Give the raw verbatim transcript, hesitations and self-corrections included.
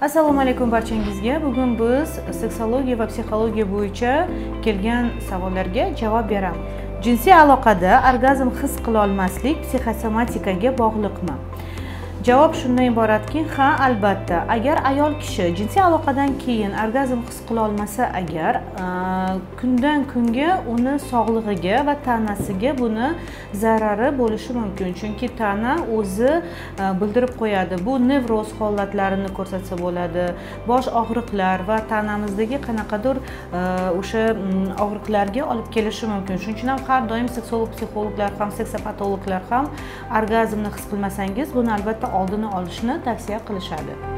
Assalomu alaykum barchangizga. Bugun biz seksologiya va psixologiya bo'yicha kelgan savollarga javob beramiz. Jinsiy aloqada orgazm his qila olmaslik psixosomatikaga bog'liqmi? Javob shundan iboratki, ha, albatta. Agar ayol kishi jinsiy aloqadan keyin orgazm his qila olmasa agar, kundan kunga uni sog'lig'iga va tanasiga buni zarari bo'lishi mumkin. Chunki tana o'zi bildirib qo'yadi. Bu nevroz holatlarini ko'rsatsa bo'ladi, bosh og'riqlar va tanamizdagi qanaqadir o'sha og'riqlarga olib kelishi mumkin. Shuning uchun ham har doim seksolog, psixologlar ham, seksopatologlar ham orgazmni his qilmasangiz, buni albatta oldini olishni tavsiya qilishadi.